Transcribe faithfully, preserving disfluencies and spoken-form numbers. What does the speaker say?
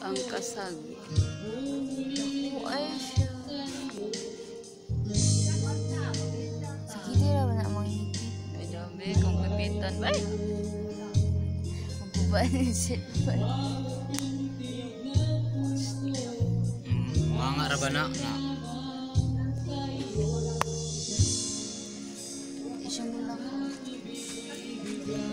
Ang kasag. Ako ay siya. Sige, di raw na mga higit. Ay dami, kung pipitan. Ay! Magkubanin siya. Mm, mga rabana na. Isya mo lang.